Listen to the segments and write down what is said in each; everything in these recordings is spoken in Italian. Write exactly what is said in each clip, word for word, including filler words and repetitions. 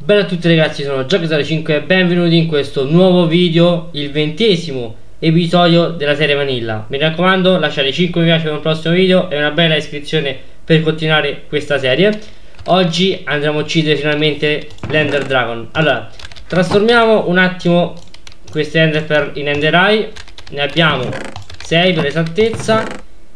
Bella a tutti ragazzi, sono Giocatore cinque e benvenuti in questo nuovo video, il ventesimo episodio della serie Vanilla. Mi raccomando, lasciate cinque mi piace per un prossimo video e una bella iscrizione per continuare questa serie. Oggi andremo a uccidere finalmente l'Ender Dragon. Allora, trasformiamo un attimo queste Ender Pearl in Ender Eye. Ne abbiamo sei per esattezza.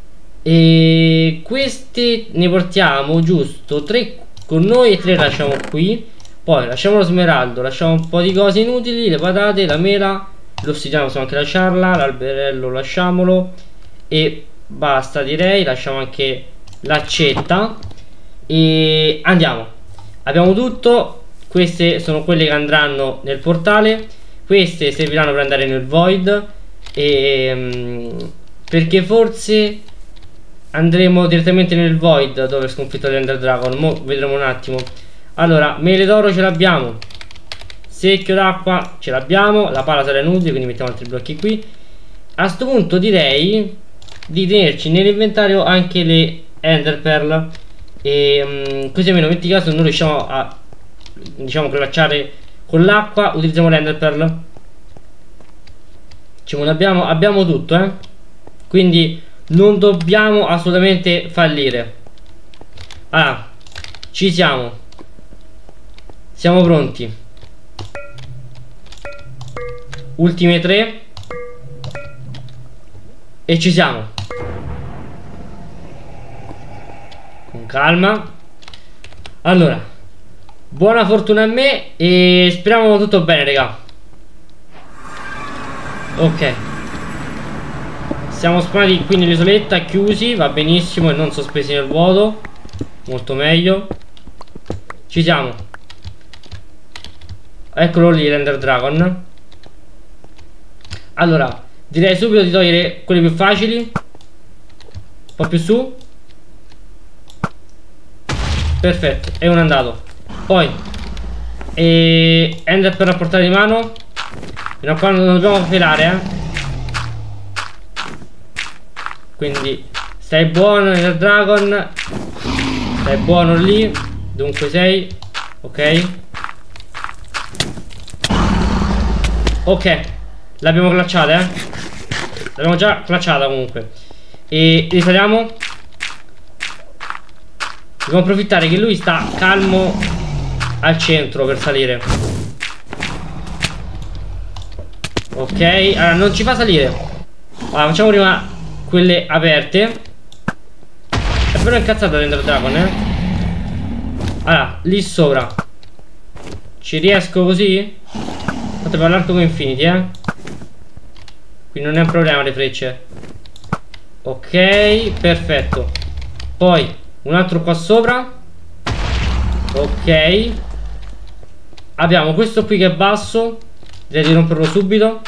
E queste ne portiamo giusto tre con noi e tre lasciamo qui. Poi lasciamo lo smeraldo, lasciamo un po' di cose inutili, le patate, la mela, l'ossidiana possiamo anche lasciarla, l'alberello lasciamolo e basta direi, lasciamo anche l'accetta e andiamo. Abbiamo tutto, queste sono quelle che andranno nel portale, queste serviranno per andare nel void e, um, perché forse andremo direttamente nel void dove è sconfitto l'Ender Dragon, mo vedremo un attimo. Allora, mele d'oro ce l'abbiamo, secchio d'acqua ce l'abbiamo, la pala sarà inutile quindi mettiamo altri blocchi qui. A sto punto direi di tenerci nell'inventario anche le Ender Pearl e um, così almeno metti caso non riusciamo a, diciamo, collacciare con l'acqua, utilizziamo l'Ender Pearl. Ci abbiamo, abbiamo tutto eh quindi non dobbiamo assolutamente fallire. Allora, ci siamo. Siamo pronti. Ultime tre. E ci siamo. Con calma. Allora, buona fortuna a me e speriamo tutto bene, raga. Ok. Siamo spawnati qui nell'isoletta, chiusi, va benissimo e non sospesi nel vuoto. Molto meglio. Ci siamo. Eccolo lì l'Ender Dragon. Allora, direi subito di togliere quelli più facili. Un po' più su. Perfetto, è un andato. Poi e Ender per portare di mano. Fino a quando non dobbiamo pelare eh. Quindi stai buono Ender Dragon. Stai buono lì. Dunque sei. Ok. Ok, l'abbiamo clacciata eh l'abbiamo già clacciata comunque. E risaliamo. Dobbiamo approfittare che lui sta calmo al centro per salire. Ok, allora non ci fa salire. Allora facciamo prima quelle aperte. È però incazzato l'Ender Dragon eh allora, lì sopra ci riesco così. Fate per l'arco con Infinity eh quindi non è un problema le frecce. Ok, perfetto. Poi un altro qua sopra. Ok. Abbiamo questo qui che è basso. Direi di romperlo subito.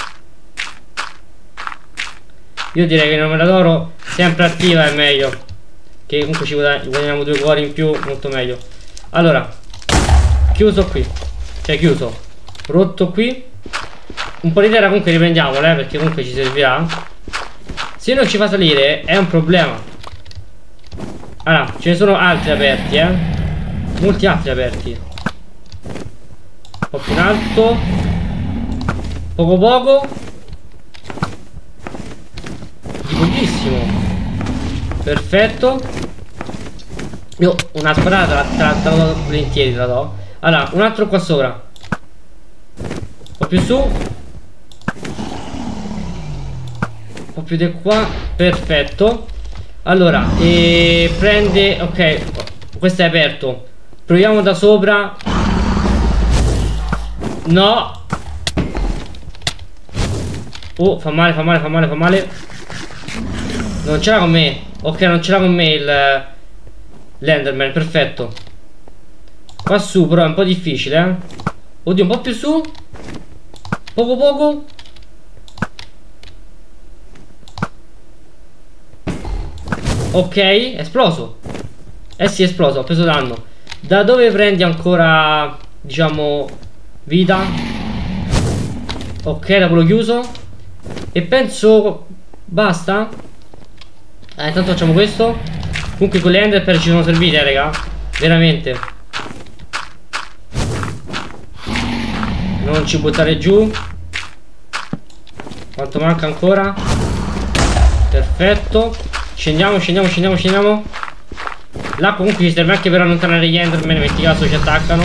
Io direi che una mela d'oro sempre attiva è meglio, che comunque ci guadagniamo due cuori in più, molto meglio. Allora, chiuso qui. Cioè chiuso, rotto qui. Un po' di terra comunque riprendiamola eh, perché comunque ci servirà. Se non ci fa salire è un problema. Allora, ce ne sono altri aperti eh molti altri aperti. Un po' più in alto. Poco poco. Di pochissimo. Perfetto. Io una sparata tra l'altro volentieri la do. Allora, un altro qua sopra. Un po' più su. Un po' più di qua. Perfetto. Allora e prende. Ok, questo è aperto. Proviamo da sopra. No. Oh, fa male, fa male, fa male, fa male. Non ce l'ha con me. Ok, non ce l'ha con me il l'Enderman, perfetto. Qua su però è un po' difficile eh oddio, un po' più su. Poco poco. Ok, è esploso. Eh sì, è esploso, ho preso danno. Da dove prendi ancora, diciamo, vita? Ok, da quello chiuso. E penso basta. Eh, intanto facciamo questo. Comunque con le Ender Pearl ci sono servite, eh, raga. Veramente. Non ci buttare giù. Quanto manca ancora? Perfetto. Scendiamo, scendiamo, scendiamo, scendiamo. Là comunque ci serve anche per allontanare gli Enderman, metti caso ci attaccano.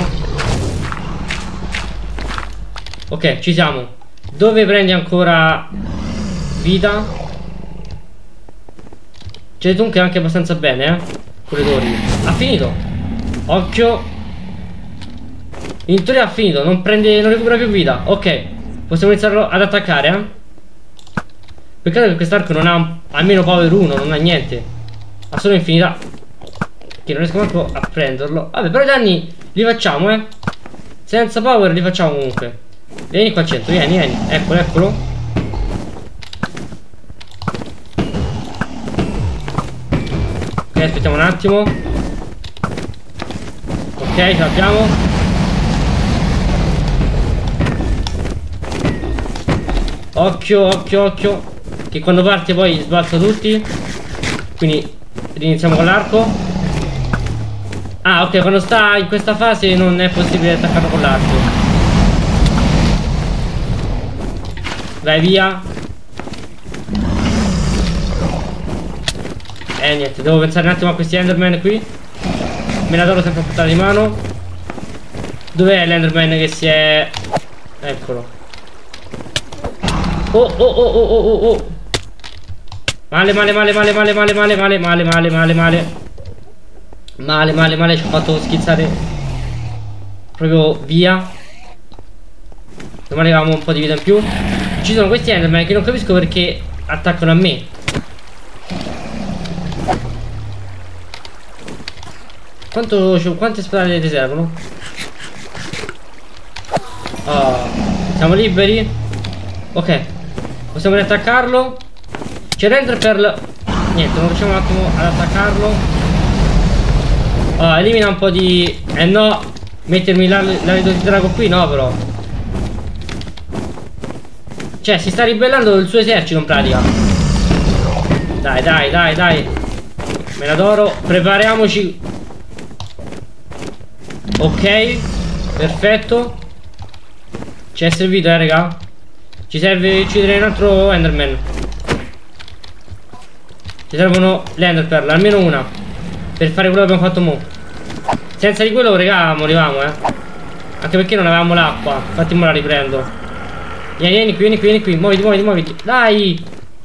Ok, ci siamo. Dove prendi ancora vita? C'è dunque anche abbastanza bene, eh. Corridori. Ha finito. Occhio. In teoria ha finito, non prende, non recupera più vita. Ok, possiamo iniziarlo ad attaccare, eh. Peccato che quest'arco non ha almeno power uno, non ha niente. Ha solo infinità. Che non riesco manco a prenderlo. Vabbè, però i danni li facciamo, eh. Senza power li facciamo comunque. Vieni qua al centro, vieni, vieni. Eccolo, eccolo. Ok, aspettiamo un attimo. Ok, ce l'abbiamo. Occhio, occhio, occhio. Che quando parte poi sbalza tutti. Quindi riniziamo con l'arco. Ah, ok, quando sta in questa fase non è possibile attaccarlo con l'arco. Vai via. Eh niente, devo pensare un attimo a questi Enderman qui. Me la do sempre a portata di mano. Dov'è l'Enderman che si è... Eccolo. Oh oh oh oh oh oh oh. Male male male male male male male male male male male male. Male male male, ci ho fatto schizzare proprio via. Domani avevamo un po' di vita in più. Ci sono questi Enderman che non capisco perché attaccano a me. Quanto, quante spadate ti servono? Oh, siamo liberi? Ok, possiamo riattaccarlo. C'è l'Ender Pearl. Niente, non riusciamo un attimo ad attaccarlo. Oh, elimina un po' di... Eh no, mettermi l'alido di drago qui, no però. Cioè, si sta ribellando il suo esercito in pratica. Dai, dai, dai, dai. Me l'adoro, prepariamoci. Ok, perfetto. Ci è servito, eh, raga. Ci serve uccidere un altro Enderman. Ci servono l'Ender Pearl, almeno una. Per fare quello che abbiamo fatto mo. Senza di quello, raga, morivamo, eh. Anche perché non avevamo l'acqua. Infatti mo la riprendo. Vieni, vieni qui, vieni qui, vieni qui. Muoviti, muoviti, muoviti. Dai.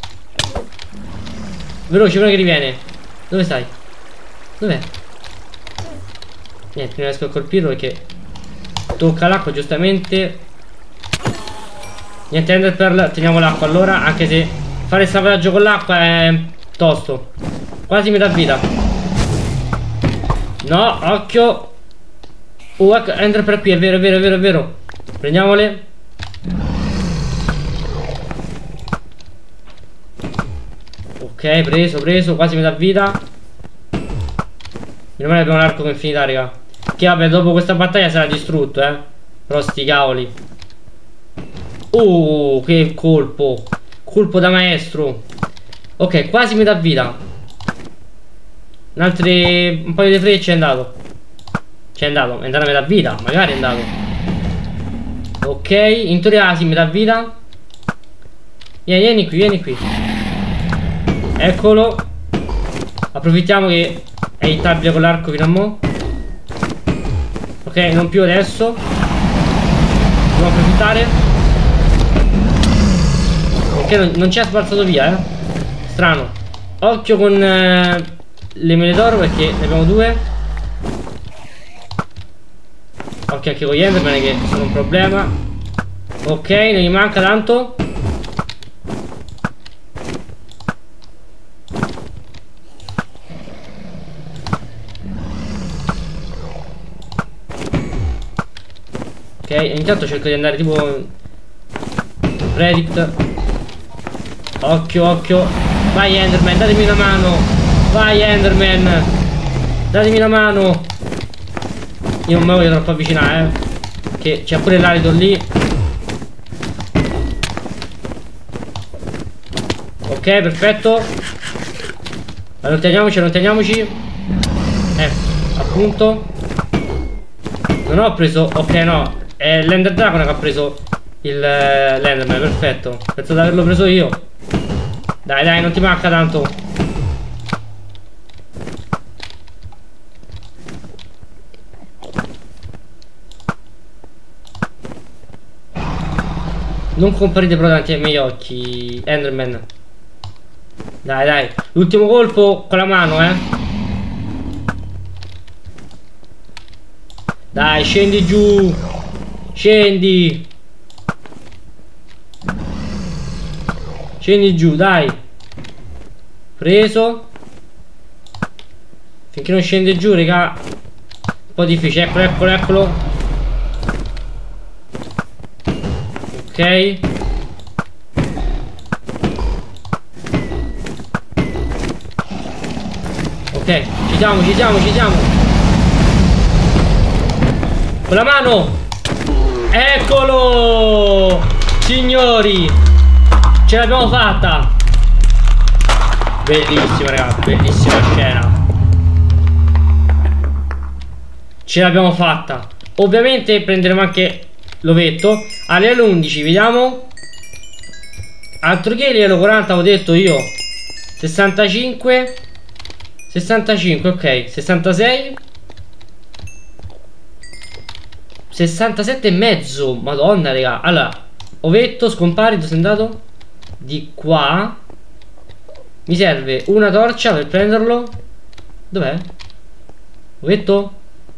Veloce, veloce che riviene. Dove stai? Dov'è? Niente, non riesco a colpirlo perché tocca l'acqua, giustamente. Niente, Ender Pearl, teniamo l'acqua allora. Anche se fare il salvataggio con l'acqua è tosto. Quasi metà vita. No, occhio. Uh, ecco, Ender Pearl qui, è vero, è vero, è vero, è vero. Prendiamole. Ok, preso, preso, quasi metà vita. Meno male abbiamo un arco con infinità, raga. Che vabbè, dopo questa battaglia sarà distrutto, eh. Però sti cavoli. Uh, che colpo. Colpo da maestro. Ok, quasi metà vita. Un altro, un paio di frecce è andato. C'è andato, è andato a metà vita. Magari è andato. Ok, in teoria sì, metà vita. Vieni, vieni qui, vieni qui. Eccolo. Approfittiamo che è hittabile con l'arco fino a mo'. Ok, non più adesso. Dobbiamo approfittare. Perché non, non ci ha sbalzato via, eh. Strano. Occhio con eh, le mele d'oro perché ne abbiamo due. Occhio anche con gli Enderman che sono un problema. Ok, non gli manca tanto. Ok, intanto cerco di andare tipo Predict. Occhio, occhio. Vai Enderman, datemi una mano. Vai Enderman, datemi una mano. Io non mi voglio troppo avvicinare, eh, che c'è pure l'alido lì. Ok, perfetto. Allontaniamoci, allontaniamoci. Eh, appunto. Non ho preso. Ok, no, è l'Ender Dragon che ha preso il uh, l'Enderman, perfetto. Penso di averlo preso io. Dai, dai, non ti manca tanto. Non comparite però davanti ai miei occhi, Enderman. Dai, dai. L'ultimo colpo con la mano, eh. Dai, scendi giù. Scendi. Scendi giù, dai. Preso. Finché non scende giù, raga. Un po' difficile. Eccolo, eccolo, eccolo. Ok. Ok, ci siamo, ci siamo, ci siamo. Con la mano. Eccolo. Signori, ce l'abbiamo fatta. Bellissima, ragazzi, bellissima scena. Ce l'abbiamo fatta. Ovviamente prenderemo anche l'ovetto. A livello undici, vediamo. Altro che livello quaranta, ho detto io. sessantacinque. sessantacinque, ok. sessantasei. sessantasette e mezzo. Madonna, raga. Allora, ovetto, scompari, dove sei andato? Di qua. Mi serve una torcia per prenderlo. Dov'è? Ovetto?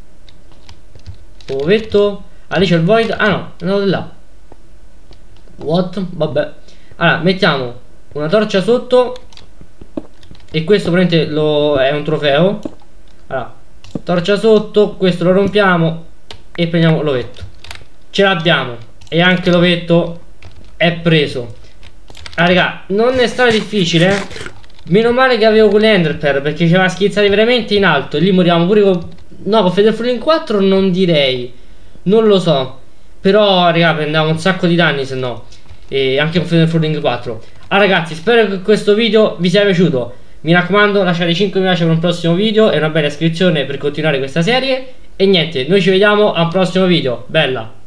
Ovetto? Ah, lì c'è il void. Ah no, è andato di là. What? Vabbè. Allora, mettiamo una torcia sotto. E questo praticamente lo, è un trofeo. Allora, torcia sotto. Questo lo rompiamo e prendiamo l'ovetto. Ce l'abbiamo. E anche l'ovetto è preso. Ah, raga, non è stato difficile. Meno male che avevo quell'ender pearl, perché ci aveva schizzati veramente in alto. E lì moriamo pure con... No, con Fatal Falling quattro non direi. Non lo so. Però, raga, prendiamo un sacco di danni se no. E anche con Fatal Falling quattro. Ah, ragazzi, spero che questo video vi sia piaciuto. Mi raccomando, lasciate cinque mi piace per un prossimo video e una bella iscrizione per continuare questa serie. E niente, noi ci vediamo a un prossimo video. Bella!